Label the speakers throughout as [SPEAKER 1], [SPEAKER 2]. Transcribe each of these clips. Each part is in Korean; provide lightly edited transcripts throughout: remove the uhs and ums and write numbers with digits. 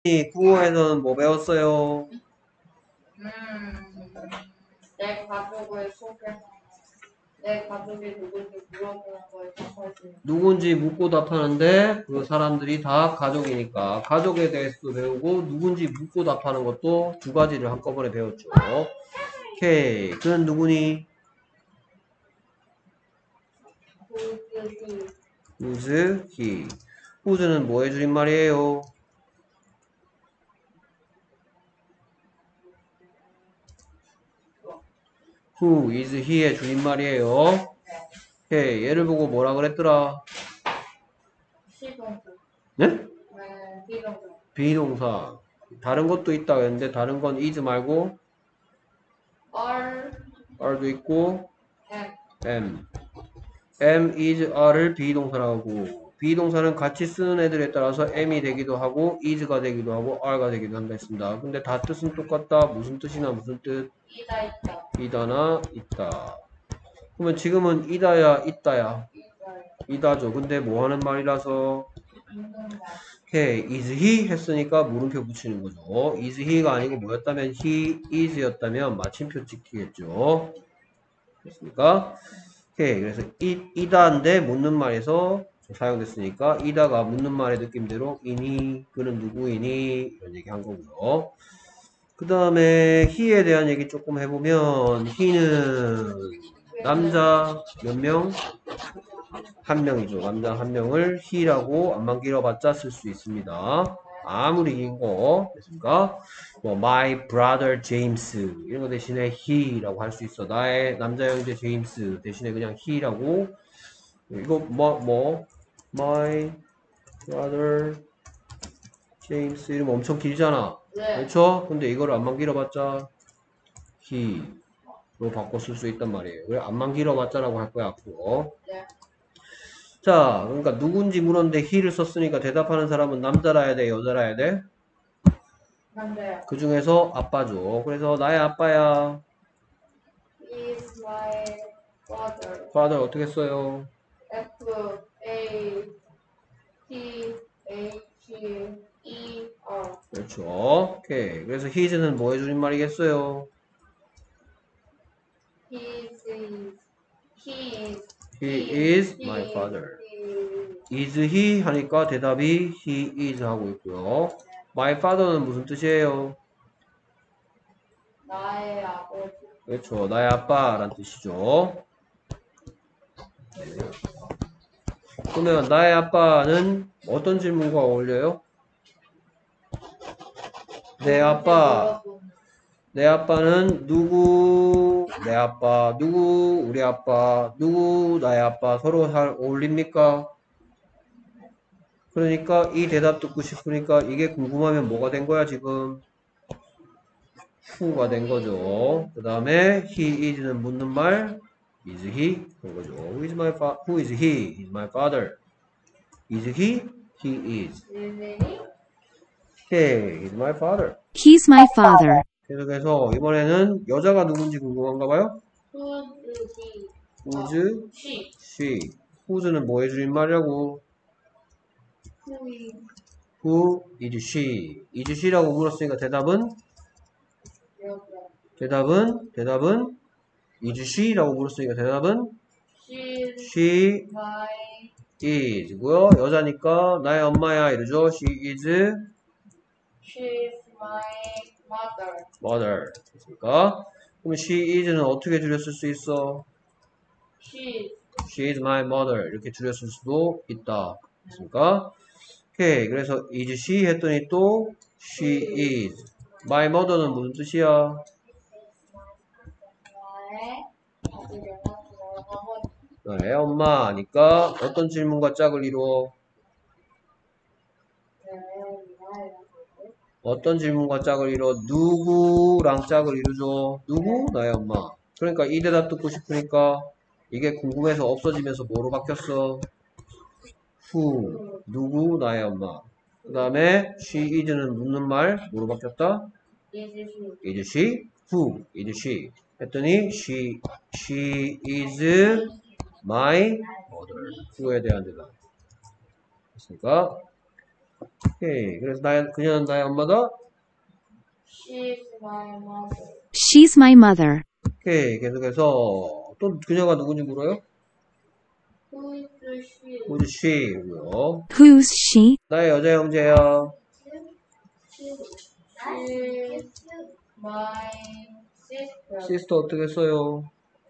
[SPEAKER 1] 국어에서는 뭐 배웠어요?
[SPEAKER 2] 내 가족을 소개하는 내 가족이 누군지 물어보는 거에 답하지.
[SPEAKER 1] 누군지 묻고 답하는데 그 사람들이 다 가족이니까 가족에 대해서도 배우고 누군지 묻고 답하는 것도 두 가지를 한꺼번에 배웠죠. 오케이. 그는 누구니?
[SPEAKER 2] Who's
[SPEAKER 1] who's he? who's는 뭐의 줄임말이에요? who is he의 줄임말이에요. 오케이. 얘를 보고 뭐라 그랬더라?
[SPEAKER 2] 시동사.
[SPEAKER 1] 네?
[SPEAKER 2] 비동사.
[SPEAKER 1] 비동사. 다른 것도 있다고 했는데 다른 건 is 말고 are도 있고 am. am, is, are를 비동사라고 비동사는 같이 쓰는 애들에 따라서 am이 되기도 하고 is가 되기도 하고 are가 되기도 한다 했습니다. 근데 다 뜻은 똑같다. 무슨 뜻이나 무슨 뜻?
[SPEAKER 2] 이다 있다.
[SPEAKER 1] 이다나 있다. 그러면 지금은 이다야 있다야? 이다죠. 근데 뭐 하는 말이라서 오케이. is he 했으니까 물음표 붙이는 거죠. is he가 아니고 뭐였다면 he is였다면 마침표 찍히겠죠. 됐습니까? 오케이. 그래서 이다인데 묻는 말에서 사용됐으니까 이다가 묻는 말의 느낌대로 이니 그는 누구이니 이런 얘기 한 거고요. 그 다음에 he에 대한 얘기 조금 해보면 he는 남자 몇 명? 한 명이죠. 남자 한 명을 he라고 안만 길어봤자 쓸 수 있습니다. 아무리 긴 거 됐습니까? 뭐 my brother James 이런 거 대신에 he라고 할 수 있어. 나의 남자 형제 제임스 대신에 그냥 he라고. 이거 my brother James 이러면 엄청 길잖아.
[SPEAKER 2] 네.
[SPEAKER 1] 그렇죠? 근데 이거를 안만 길어봤자 he로 바꿔 쓸 수 있단 말이에요. 그래 안만 길어봤자라고 할 거야 앞으로.
[SPEAKER 2] 네.
[SPEAKER 1] 자, 그러니까 누군지 물었는데 he를 썼으니까 대답하는 사람은 남자라야 돼, 여자라야 돼?
[SPEAKER 2] 남자야.
[SPEAKER 1] 그 중에서 아빠죠. 그래서 나의 아빠야.
[SPEAKER 2] Is my father.
[SPEAKER 1] father 어떻게 써요?
[SPEAKER 2] F A T H E R.
[SPEAKER 1] 그렇죠. 오케이. 그래서 his는 뭐의 줄임말이겠어요?
[SPEAKER 2] He is.
[SPEAKER 1] He is my father. is he 하니까 대답이 he is 하고 있고요. my father는 무슨 뜻이에요?
[SPEAKER 2] 나의 아버지.
[SPEAKER 1] 그렇죠. 나의 아빠란 뜻이죠. 그러면 나의 아빠는 어떤 질문과 어울려요? 내 아빠. 내 아빠는 누구? 내 아빠. 누구? 우리 아빠. 누구? 나의 아빠. 서로 잘 어울립니까? 그러니까 이 대답 듣고 싶으니까 이게 궁금하면 뭐가 된 거야 지금? who가 된 거죠. 그 다음에 he is는 묻는 말 is he 그런 거죠. Who is my father? Who is he? He's my father. Is he? He is. Okay, he's my father.
[SPEAKER 3] He's my father.
[SPEAKER 1] 계속해서 이번에는 여자가 누군지 궁금한가 봐요?
[SPEAKER 2] Who's
[SPEAKER 1] who's
[SPEAKER 2] she?
[SPEAKER 1] she? who's는 뭐의 줄임말이라고?
[SPEAKER 2] Who is
[SPEAKER 1] who is she? is she라고 물었으니까 대답은 is she라고 물었으니까 대답은 she
[SPEAKER 2] my
[SPEAKER 1] is고요. 여자니까 나의 엄마야 이러죠. She's
[SPEAKER 2] my mother.
[SPEAKER 1] mother. 됐습니까? 그럼 she is는 어떻게 줄였을 수 있어? She's my mother 이렇게 줄였을 수도 있다. 됐습니까? 오케이. 그래서 is she 했더니 또 she is. my mother는 무슨 뜻이야? 나의 엄마니까 어떤 질문과 짝을 이루어? 어떤 질문과 짝을 이루어? 누구랑 짝을 이루죠? 누구? 나의 엄마. 그러니까 이 대답 듣고 싶으니까 이게 궁금해서 없어지면서 뭐로 바뀌었어? who. 누구? 나의 엄마. 그 다음에 she is는 묻는 말 뭐로 바뀌었다? is she? who is she? 했더니 she is my mother. who에 대한 대답. 됐습니까? 오케이. 그래서 그녀는 나의 엄마다.
[SPEAKER 2] She's my mother.
[SPEAKER 3] She's my mother.
[SPEAKER 1] 오케이. 계속해서 또 그녀가 누군지 물어요?
[SPEAKER 2] Who is she?
[SPEAKER 1] Who's she고요.
[SPEAKER 3] Who's she?
[SPEAKER 1] 나의 여자 형제야.
[SPEAKER 2] She's my sister.
[SPEAKER 1] 시스터 어떻게 써요?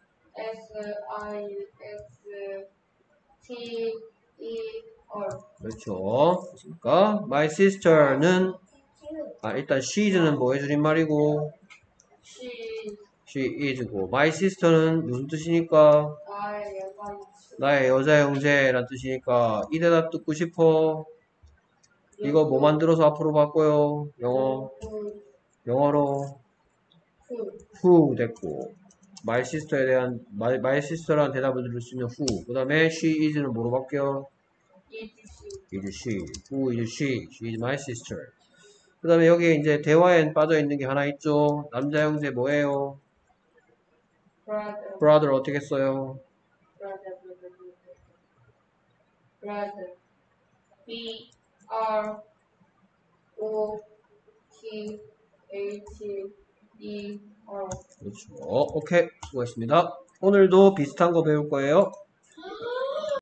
[SPEAKER 2] S-I-S-T-E-R.
[SPEAKER 1] 그렇죠. 그러니까 my sister는 일단 she's는 뭐 해주린 말이고
[SPEAKER 2] She's
[SPEAKER 1] she is고 my sister는 무슨 뜻이니까 나의 여자 형제란 뜻이니까 이 대답 듣고 싶어. 이거 뭐 만들어서 앞으로 바꿔요? 영어로 who 됐고 my sister에 대한 my sister라는 대답을 들을 수 있는 who. 그 다음에 she is는 뭐로 바뀌어? is she. Who is she? She is my sister. 그 다음에 여기 이제 대화에 빠져 있는 게 하나 있죠. 남자 형제 뭐예요?
[SPEAKER 2] brother.
[SPEAKER 1] brother 어떻게 써요?
[SPEAKER 2] brother. B-R-O-T-H-E-R.
[SPEAKER 1] 그렇죠. 오케이. 수고했습니다. 오늘도 비슷한 거 배울 거예요.